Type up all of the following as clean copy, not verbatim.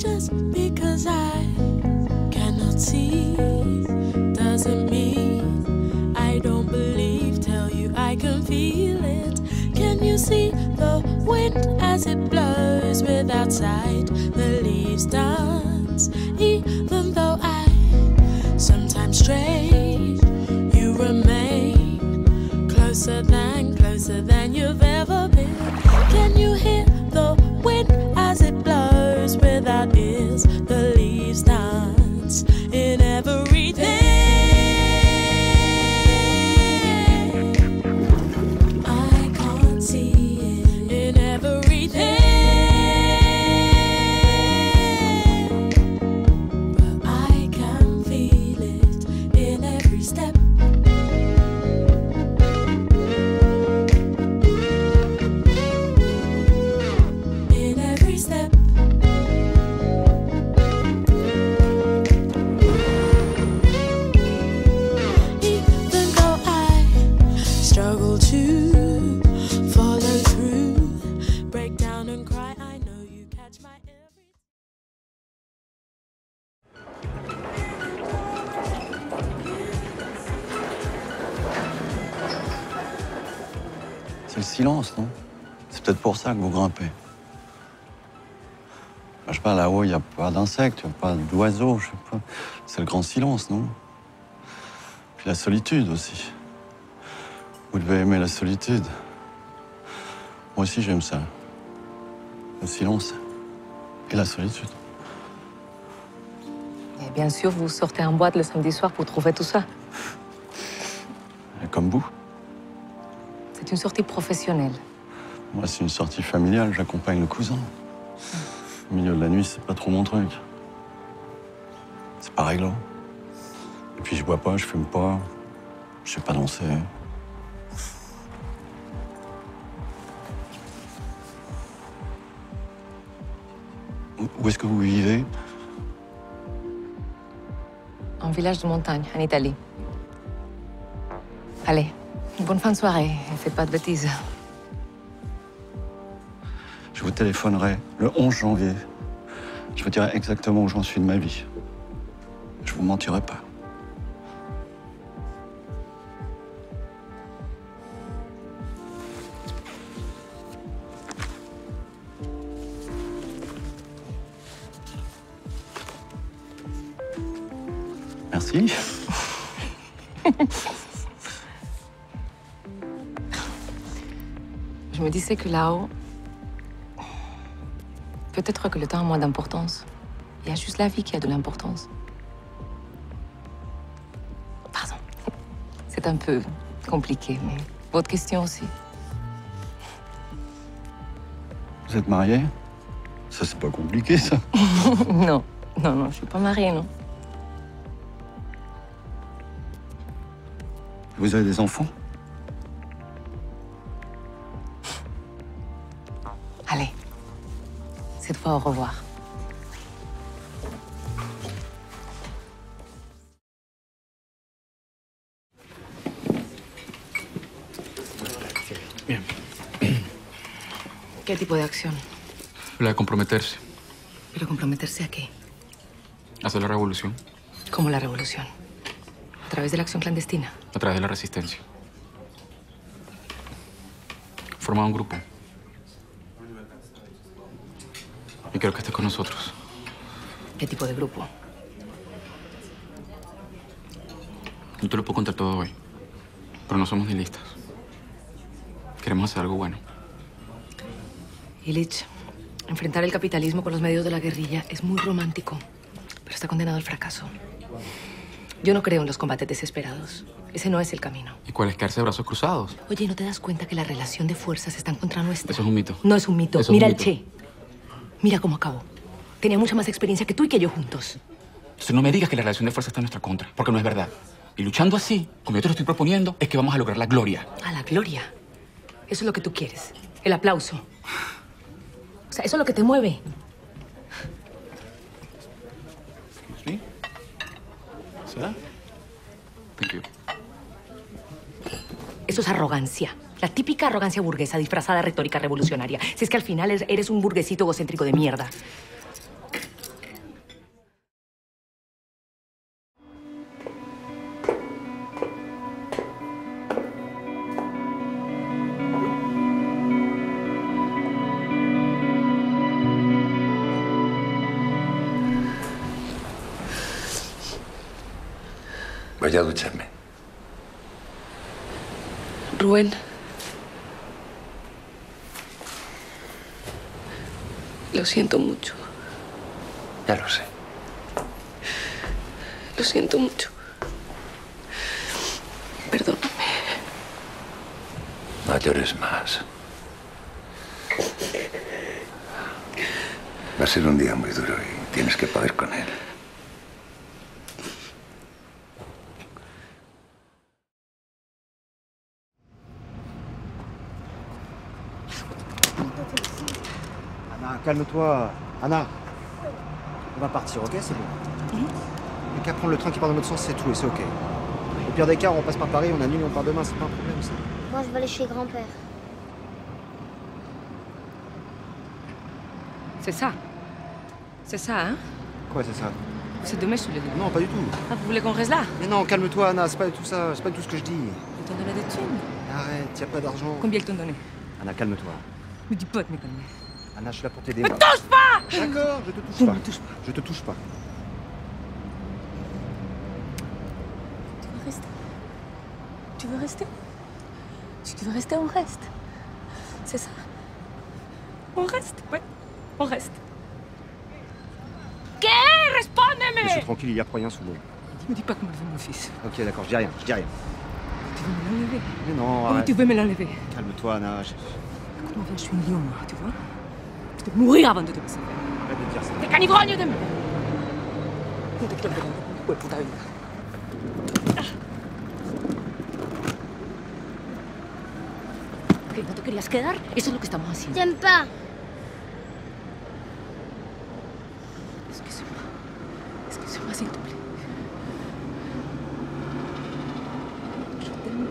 Just because I cannot see doesn't mean I don't believe. Tell you I can feel it. Can you see the wind as it blows without sight? The leaves dance, even though I sometimes stray. You remain closer than you've ever been. Can you hear the wind as it blows without ears? The leaves dance in everything. I can't see it in everything, but I can feel it in every step. In every step. Even though I struggle to follow through, break down and cry, I know you catch my every. C'est le silence, non? C'est peut-être pour ça que vous grimpez. Je sais pas, là-haut, il n'y a pas d'insectes, il n'y a pas d'oiseaux, je sais pas. C'est le grand silence, non? Puis la solitude aussi. Vous devez aimer la solitude. Moi aussi, j'aime ça. Le silence et la solitude. Et bien sûr, vous sortez en boîte le samedi soir pour trouver tout ça. Et comme vous. C'est une sortie professionnelle. Moi, c'est une sortie familiale, j'accompagne le cousin. Au milieu de la nuit, c'est pas trop mon truc. C'est pas réglo. Et puis je bois pas, je fume pas, je sais pas danser. Où est-ce que vous vivez? Un village de montagne, en Italie. Allez, bonne fin de soirée et faites pas de bêtises. Je vous téléphonerai le 11 janvier. Je vous dirai exactement où j'en suis de ma vie. Je vous mentirai pas. Merci. Je me disais que là-haut, peut-être que le temps a moins d'importance. Il y a juste la vie qui a de l'importance. Pardon. C'est un peu compliqué, mais votre question aussi. Vous êtes marié? Ça, c'est pas compliqué, ça. Non, je suis pas mariée, non. Vous avez des enfants? Allez, cette fois, au revoir. Bien. ¿Qué tipo de acción? La de comprometerse. ¿Pero comprometerse a qué? Hacer la revolución. Como la revolución. ¿A través de la acción clandestina? A través de la resistencia. Formar un grupo. Y quiero que estés con nosotros. ¿Qué tipo de grupo? No te lo puedo contar todo hoy, pero no somos nihilistas. Queremos hacer algo bueno. Illich, enfrentar el capitalismo con los medios de la guerrilla es muy romántico, pero está condenado al fracaso. Yo no creo en los combates desesperados. Ese no es el camino. ¿Y cuál es quedarse de brazos cruzados? Oye, ¿no te das cuenta que la relación de fuerzas está en contra nuestra? Eso es un mito. No es un mito. Eso es Mira un el mito. Che. Mira cómo acabó. Tenía mucha más experiencia que tú y que yo juntos. Entonces no me digas que la relación de fuerza está en nuestra contra, porque no es verdad. Y luchando así, como yo te lo estoy proponiendo, es que vamos a lograr la gloria. A la gloria. Eso es lo que tú quieres. El aplauso. O sea, eso es lo que te mueve. ¿Sí? ¿Será? Thank you. Eso es arrogancia. La típica arrogancia burguesa disfrazada de retórica revolucionaria. Si es que al final eres un burguesito egocéntrico de mierda. Voy a ducharme. Rubén. Lo siento mucho. Ya lo sé. Lo siento mucho. Perdóname. No llores más. Va a ser un día muy duro y tienes que poder con él. Anna, calme-toi. Anna, on va partir, ok? C'est bon. Il n'y a qu'à prendre le train qui part dans notre sens, c'est tout, et c'est ok. Au pire des cas, on passe par Paris, on annule et on part demain, c'est pas un problème, ça. Moi, je vais aller chez grand-père. C'est ça. C'est ça, hein? Quoi, c'est ça? C'est demain sous les deux. Non, pas du tout. Ah, vous voulez qu'on reste là? Mais non, calme-toi, Anna, c'est pas du tout ça, c'est pas du tout ce que je dis. Ils t'ont donné des thunes. Arrête, y a pas d'argent. Combien ils t'ont donné? Anna, calme-toi. Me dis pas de me calmer. Anna, je suis là pour t'aider. Me touche pas! D'accord, je te touche Ne pas. me touche pas. Je te touche pas. Tu veux rester? Tu veux rester? Si tu veux rester, on reste. C'est ça. On reste, ouais. On reste. ¿Qué? Je Respóndeme! suis tranquille, il y a rien sous l'eau. Me dis pas comment veut mon fils. Ok, d'accord, je dis rien, je dis rien. Tu veux me l'enlever? Mais non, Oui, arrête. tu veux me l'enlever. Calme-toi, Anna. Comment bien, je suis une lion, moi, tu vois? Je vais mourir avant de te passer. Arrête de dire ça. ¡Te canibroño de mí! No te quiero ver en tu puta vida. ¿Qué, no te querías quedar? Eso es lo que estamos haciendo. T'aimes pas? Excuse-moi, s'il te plaît. Je t'aime.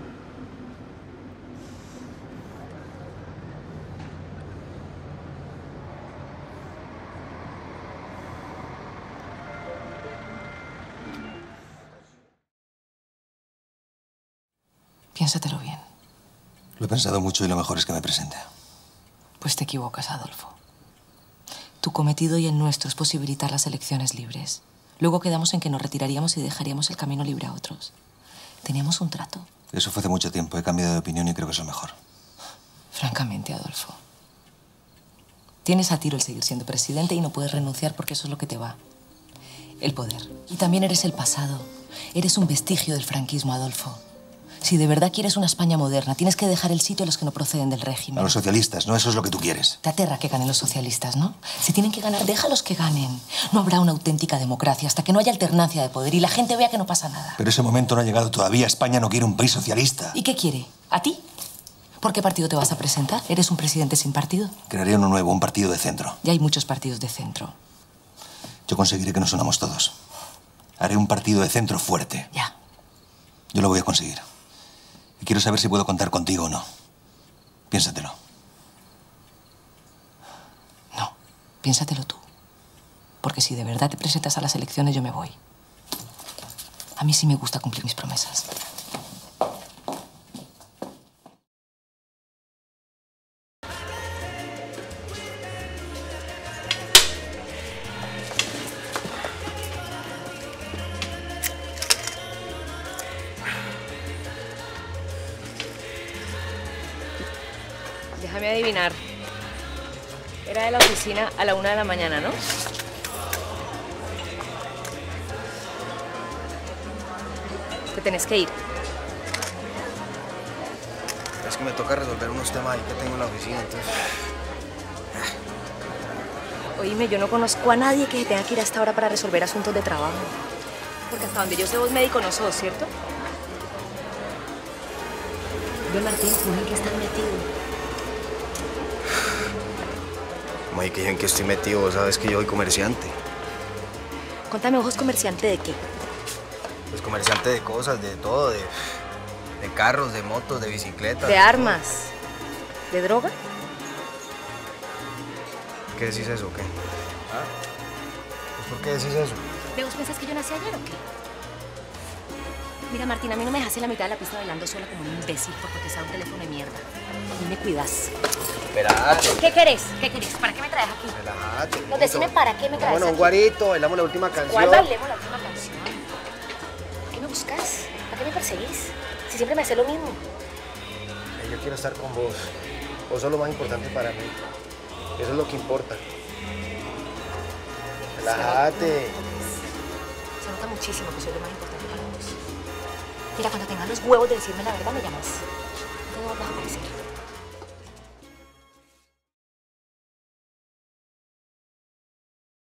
Piénsatelo bien. Lo he pensado mucho y lo mejor es que me presente. Pues te equivocas, Adolfo. Tu cometido y el nuestro es posibilitar las elecciones libres. Luego quedamos en que nos retiraríamos y dejaríamos el camino libre a otros. Teníamos un trato. Eso fue hace mucho tiempo. He cambiado de opinión y creo que es lo mejor. Francamente, Adolfo. Tienes a tiro el seguir siendo presidente y no puedes renunciar porque eso es lo que te va. El poder. Y también eres el pasado. Eres un vestigio del franquismo, Adolfo. Si de verdad quieres una España moderna, tienes que dejar el sitio a los que no proceden del régimen. A los socialistas, ¿no? Eso es lo que tú quieres. Te aterra que ganen los socialistas, ¿no? Si tienen que ganar, déjalos que ganen. No habrá una auténtica democracia hasta que no haya alternancia de poder y la gente vea que no pasa nada. Pero ese momento no ha llegado todavía. España no quiere un país socialista. ¿Y qué quiere? ¿A ti? ¿Por qué partido te vas a presentar? ¿Eres un presidente sin partido? Crearé uno nuevo, un partido de centro. Ya hay muchos partidos de centro. Yo conseguiré que nos unamos todos. Haré un partido de centro fuerte. Ya. Yo lo voy a conseguir. Y quiero saber si puedo contar contigo o no. Piénsatelo. No, piénsatelo tú. Porque si de verdad te presentas a las elecciones, yo me voy. A mí sí me gusta cumplir mis promesas. Déjame adivinar. Era de la oficina a la 1 de la mañana, ¿no? Te tenés que ir. Es que me toca resolver unos temas ahí que tengo en la oficina, entonces... Oíme, yo no conozco a nadie que se tenga que ir hasta ahora para resolver asuntos de trabajo. Porque hasta donde yo sé, vos médico no sos, ¿cierto? Ve, Martín, ¿tú en qué estás metido? May, que en que estoy metido, vos sabes que yo soy comerciante. Contame, ¿vos sos comerciante de qué? Pues comerciante de cosas, de todo, de carros, de motos, de bicicletas. ¿De armas? ¿De droga? ¿Qué decís eso o qué? ¿Ah? Pues ¿por qué decís eso? ¿Vos pensás que yo nací ayer o qué? Mira, Martín, a mí no me dejaste en la mitad de la pista bailando sola como un imbécil por contestar un teléfono de mierda. A mí me cuidas. Espérate. ¿Qué querés? ¿Qué querés? ¿Para qué me traes aquí? Relájate. No, decime para qué me traes Bueno, un aquí. guarito, bailamos la última canción. ¿Cuál bailemos la última canción? ¿Qué me buscas? ¿Para qué me perseguís? Si siempre me haces lo mismo. Yo quiero estar con vos. Vos sos lo más importante para mí. Eso es lo que importa. Relájate. Se nota muchísimo que soy lo más importante para vos. Mira, cuando tengas los huevos de decirme la verdad, me llamas. No te vas a aparecer.